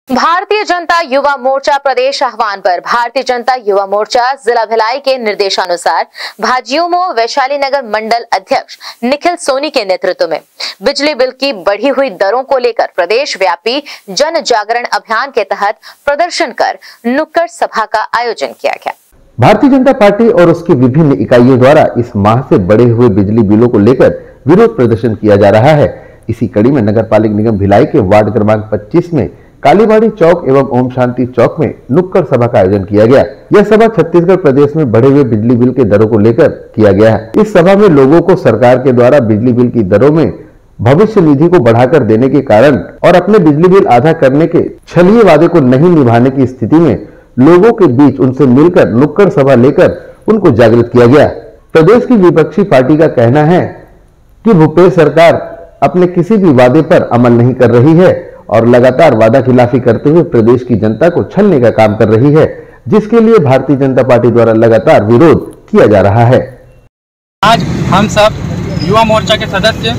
भारतीय जनता युवा मोर्चा प्रदेश आह्वान पर भारतीय जनता युवा मोर्चा जिला भिलाई के निर्देशानुसार भाजियोमो वैशाली नगर मंडल अध्यक्ष निखिल सोनी के नेतृत्व में बिजली बिल की बढ़ी हुई दरों को लेकर प्रदेश व्यापी जन जागरण अभियान के तहत प्रदर्शन कर नुक्कड़ सभा का आयोजन किया गया। भारतीय जनता पार्टी और उसकी विभिन्न इकाइयों द्वारा इस माह से बढ़े हुए बिजली बिलों को लेकर विरोध प्रदर्शन किया जा रहा है। इसी कड़ी में नगर पालिक निगम भिलाई के वार्ड क्रमांक 25 में कालीबाड़ी चौक एवं ओम शांति चौक में नुक्कड़ सभा का आयोजन किया गया। यह सभा छत्तीसगढ़ प्रदेश में बढ़े हुए बिजली बिल के दरों को लेकर किया गया है। इस सभा में लोगों को सरकार के द्वारा बिजली बिल की दरों में भविष्य निधि को बढ़ाकर देने के कारण और अपने बिजली बिल आधा करने के छलीय वादे को नहीं निभाने की स्थिति में लोगों के बीच उनसे मिलकर नुक्कड़ सभा लेकर उनको जागृत किया गया। प्रदेश की विपक्षी पार्टी का कहना है कि भूपेश सरकार अपने किसी भी वादे पर अमल नहीं कर रही है और लगातार वादा खिलाफी करते हुए प्रदेश की जनता को छलने का काम कर रही है, जिसके लिए भारतीय जनता पार्टी द्वारा लगातार विरोध किया जा रहा है। आज हम सब युवा मोर्चा के सदस्य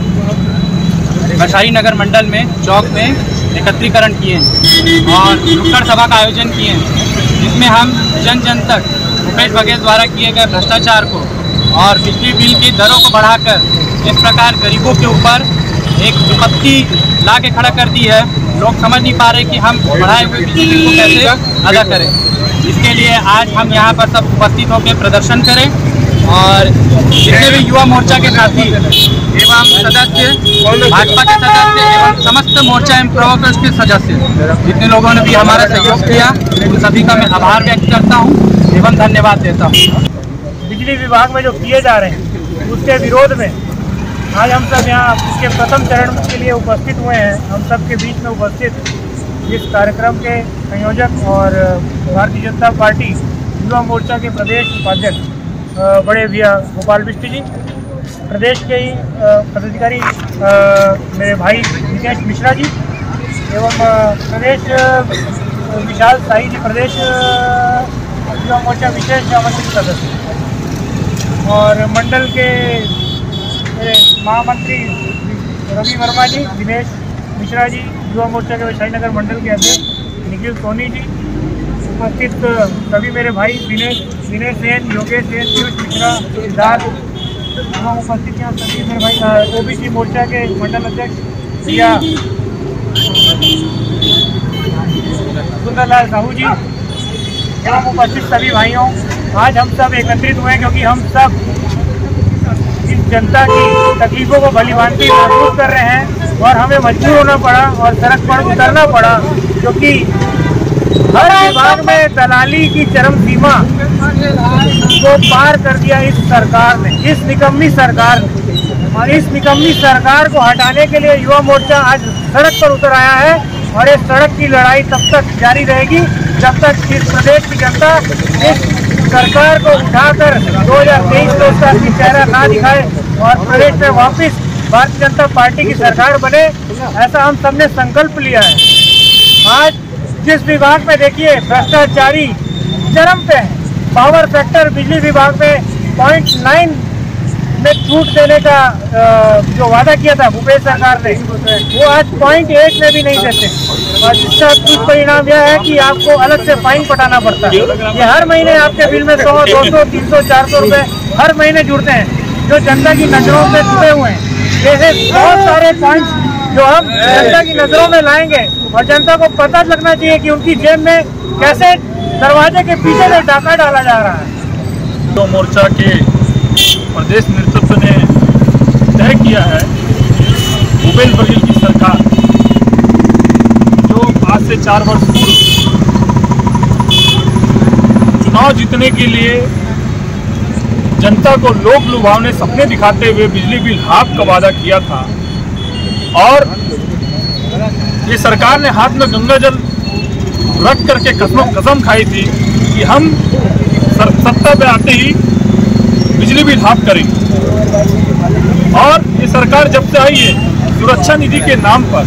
वैशाली नगर मंडल में चौक में एकत्रीकरण किए और नुक्कड़ सभा का आयोजन किए, जिसमें हम जन जन तक भूपेश बघेल द्वारा किए गए भ्रष्टाचार को और बिजली बिल की दरों को बढ़ाकर इस प्रकार गरीबों के ऊपर एक विपत्ति ला के खड़ा कर दी है। लोग समझ नहीं पा रहे कि हम बढ़ाए हुए बिजली बिल को कैसे अदा करें। इसके लिए आज हम यहाँ पर सब उपस्थित होकर प्रदर्शन करें और जितने भी युवा मोर्चा के साथी एवं सदस्य, भाजपा के सदस्य एवं समस्त मोर्चा एवं प्रवक्ता के सदस्य जितने लोगों ने भी हमारा सहयोग किया, उन सभी का मैं आभार व्यक्त करता हूँ एवं धन्यवाद देता हूँ। बिजली विभाग में जो किए जा रहे हैं उसके विरोध में आज हम सब यहाँ इसके प्रथम चरण के लिए उपस्थित हुए हैं। हम सब के बीच में उपस्थित इस कार्यक्रम के संयोजक और भारतीय जनता पार्टी युवा मोर्चा के प्रदेश उपाध्यक्ष बड़े भैया गोपाल बिष्ट जी, प्रदेश के ही पदाधिकारी मेरे भाई विकेश मिश्रा जी एवं प्रदेश विशाल साई जी, प्रदेश युवा मोर्चा विशेष आमंत्रित सदस्य और मंडल के महामंत्री रवि वर्मा जी, दिनेश मिश्रा जी, युवा मोर्चा के वैशाली नगर मंडल के अध्यक्ष निखिल सोनी जी, उपस्थित सभी मेरे भाई विनेश सेन, योगेश सेन, पीयूष मिश्रा, सिद्धार्थ एवं उपस्थित यहाँ सभी मेरे भाई ओबीसी मोर्चा के मंडल अध्यक्ष भैया सुंदरलाल साहू जी एवं उपस्थित सभी भाइयों, आज हम सब एकत्रित हुए क्योंकि हम सब इस जनता की तकलीफों को भलीभांति महसूस कर रहे हैं और हमें मजबूर होना पड़ा और सड़क पर उतरना पड़ा, क्योंकि हर विभाग में दलाली की चरम सीमा को पार कर दिया इस सरकार ने, इस निकम्मी सरकार ने। और इस निकम्मी सरकार को हटाने के लिए युवा मोर्चा आज सड़क पर उतर आया है और इस सड़क की लड़ाई तब तक जारी रहेगी जब तक इस प्रदेश की जनता इस सरकार को उठाकर 2023 में उसका चेहरा ना दिखाए और प्रदेश में वापस भारतीय जनता पार्टी की सरकार बने, ऐसा हम सबने संकल्प लिया है। आज जिस विभाग में देखिए भ्रष्टाचारी चरम पे है, पावर फैक्टर बिजली विभाग में 0.9 में छूट देने का जो वादा किया था भूपेश सरकार ने, वो आज 0.8 में भी नहीं देते और जिसका दुष्परिणाम यह है कि आपको अलग से फाइन पटाना पड़ता है। ये हर महीने आपके बिल में 100, 200, 300, 400 रुपए हर महीने जुड़ते हैं, जो जनता की नजरों में जुड़े हुए हैं। जैसे बहुत सारे पॉइंट्स जो हम जनता की नजरों में लाएंगे और जनता को पता लगना चाहिए कि उनकी जेब में कैसे दरवाजे के पीछे से डाका डाला जा रहा है। तो मोर्चा के प्रदेश नेतृत्व ने तय किया है भूपेश बघेल की सरकार जो आज से 4 वर्ष पूर्व चुनाव जीतने के लिए जनता को लोभ लुभावने सपने दिखाते हुए बिजली बिल हाफ का वादा किया था और ये सरकार ने हाथ में गंगा जल रख करके कसम खाई थी कि हम सत्ता पे आते ही बिजली बिल हाफ करेंगे। और ये सरकार जब से आई है सुरक्षा निधि के नाम पर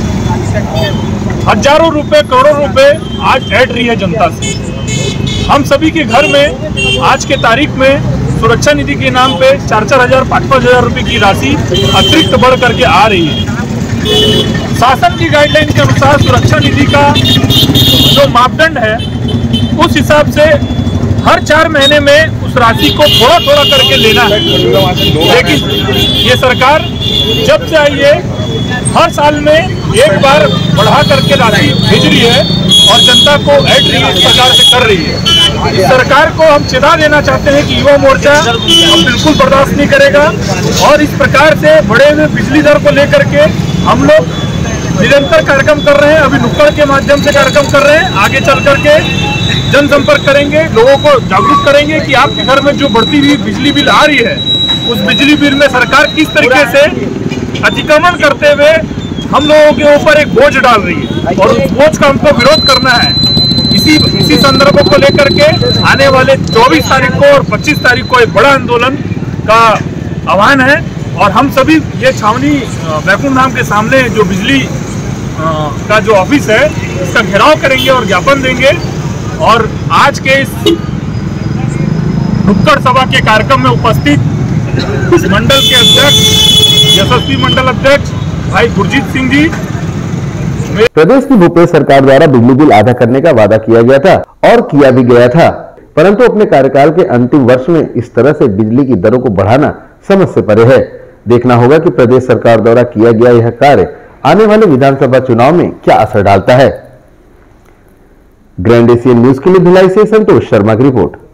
हजारों रुपए, करोड़ों रुपए आज ऐड रही है जनता से। हम सभी के घर में आज के तारीख में सुरक्षा निधि के नाम पे 4-4 हजार, 5-5 हजार रुपए की राशि अतिरिक्त बढ़ करके आ रही है। शासन की गाइडलाइन के अनुसार सुरक्षा निधि का जो मापदंड है उस हिसाब से हर 4 महीने में उस राशि को थोड़ा थोड़ा करके लेना है। लेकिन ये सरकार जब से आई है हर साल में एक बार बढ़ा करके राशि भेज रही है और जनता को ऐड रही है, इस प्रकार से कर रही है। इस सरकार को हम चेता देना चाहते हैं कि युवा मोर्चा अब बिल्कुल बर्दाश्त नहीं करेगा और इस प्रकार से बढ़े हुए बिजली दर को लेकर के हम लोग निरंतर कार्यक्रम कर रहे हैं। अभी नुक्कड़ के माध्यम से कार्यक्रम कर रहे हैं, आगे चल करके जनसंपर्क करेंगे, लोगों को जागरूक करेंगे कि आपके घर में जो बढ़ती हुई बिजली बिल आ रही है उस बिजली बिल में सरकार किस तरीके से अतिक्रमण करते हुए हम लोगों के ऊपर एक बोझ डाल रही है और उस बोझ का हमको विरोध करना है। इसी संदर्भों को लेकर के आने वाले 24 तारीख को और 25 तारीख को एक बड़ा आंदोलन का आह्वान है और हम सभी ये छावनी बैकुंठ धाम के सामने जो बिजली का जो ऑफिस है इसका घेराव करेंगे और ज्ञापन देंगे। और आज के इस नुक्कड़ सभा के कार्यक्रम में उपस्थित इस मंडल के अध्यक्ष, यशस्वी मंडल अध्यक्ष भाई गुरजीत सिंह जी। प्रदेश की भूपेश सरकार द्वारा बिजली बिल आधा करने का वादा किया गया था और किया भी गया था, परंतु अपने कार्यकाल के अंतिम वर्ष में इस तरह से बिजली की दरों को बढ़ाना समझ से परे है। देखना होगा कि प्रदेश सरकार द्वारा किया गया यह कार्य आने वाले विधानसभा चुनाव में क्या असर डालता है। ग्रैंड एशियन न्यूज के लिए भिलाई से संतोष शर्मा की रिपोर्ट।